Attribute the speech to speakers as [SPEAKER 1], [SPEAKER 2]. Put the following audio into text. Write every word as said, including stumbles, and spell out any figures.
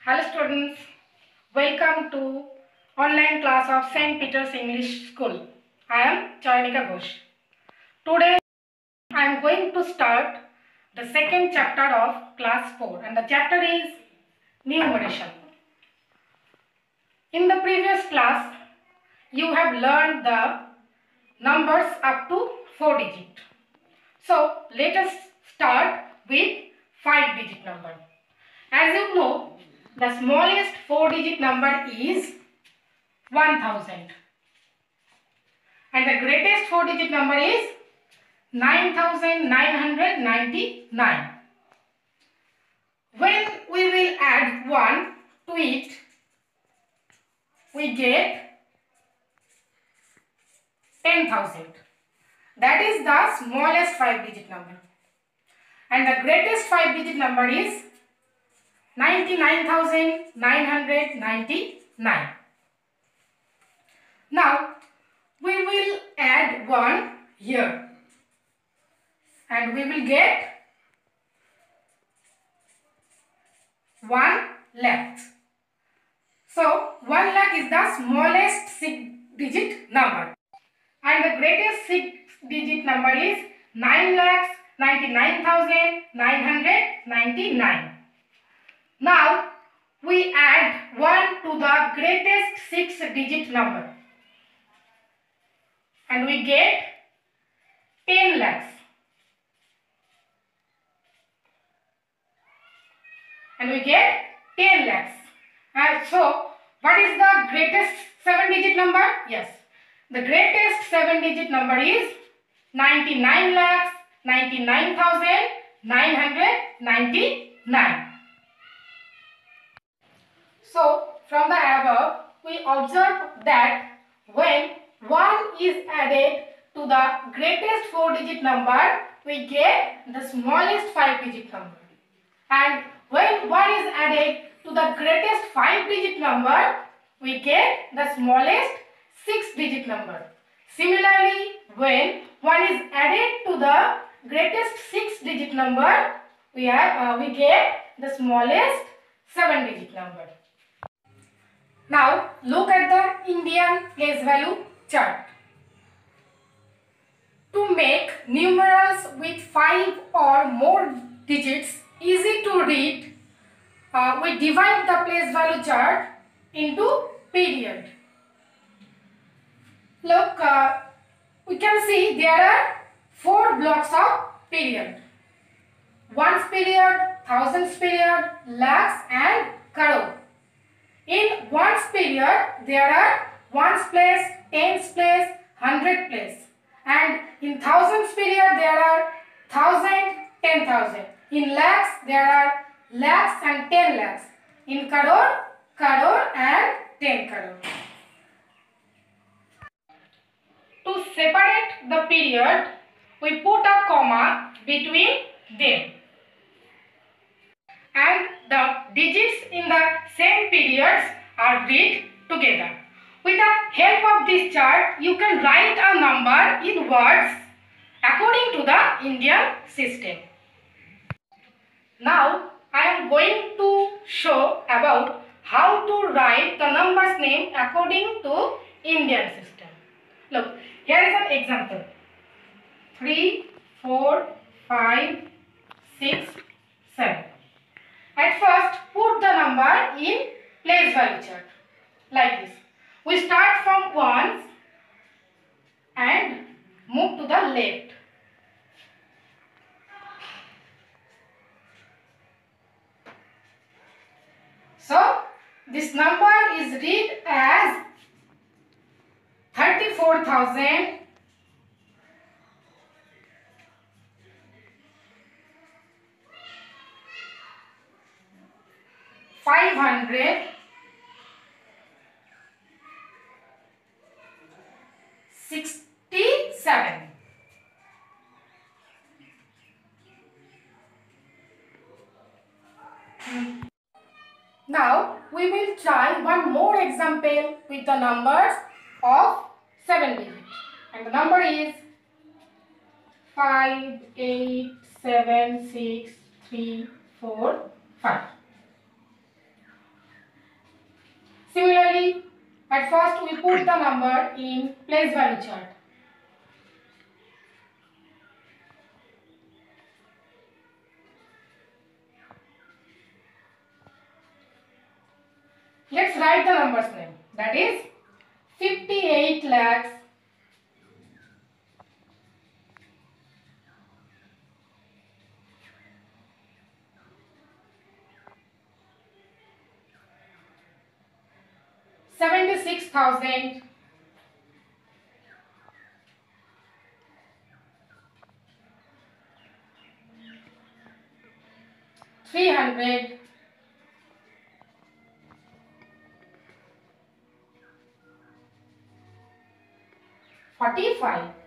[SPEAKER 1] Hello students, welcome to online class of Saint Peter's English School. I am Chaynika Ghosh. Today I am going to start the second chapter of class four and the chapter is numeration. In the previous class you have learned the numbers up to four digit. So let us start with five digit number. As you know, the smallest four digit number is one thousand and the greatest four digit number is nine thousand nine hundred ninety-nine. When we will add one to it, we get ten thousand. That is the smallest five digit number. And the greatest five digit number is ninety-nine thousand nine hundred ninety-nine. Now we will add one here and we will get one lakh. So one lakh is the smallest six digit number and the greatest six digit number is nine lakhs ninety-nine thousand nine hundred ninety-nine. Now we add one to the greatest six digit number and we get ten lakhs. And we get ten lakhs. And so what is the greatest seven digit number? Yes. The greatest seven digit number is ninety-nine lakhs ninety-nine thousand nine hundred ninety-nine. So, from the above, we observe that when one is added to the greatest four digit number, we get the smallest five digit number. And when one is added to the greatest five digit number, we get the smallest six digit number. Similarly, when one is added to the greatest six digit number, we, have, uh, we get the smallest seven digit number. Now look at the Indian place value chart. To make numerals with five or more digits easy to read, uh, we divide the place value chart into period. Look, uh, we can see there are four blocks of period. Ones period, thousands period, lakhs and crore. In ones period, there are ones place, tens place, hundred place. And in thousands period, there are thousand, ten thousand. In lakhs, there are lakhs and ten lakhs. In crore, crore and ten crore. To separate the period, we put a comma between them. And the digits in the same periods are read together. With the help of this chart, you can write a number in words according to the Indian system. Now, I am going to show about how to write the numbers name according to Indian system. Look, here is an example. three, four, five, six, seven. At first, put the number in place value chart like this. We start from ones and move to the left. So, this number is read as thirty-four thousand five hundred sixty-seven. Now we will try one more example with the numbers of seven digits. And the number is five, eight, seven, six, three, four, five. At first we put the number in place value chart. Let's write the numbers name. That is fifty-eight lakhs seventy-six thousand three hundred forty-five.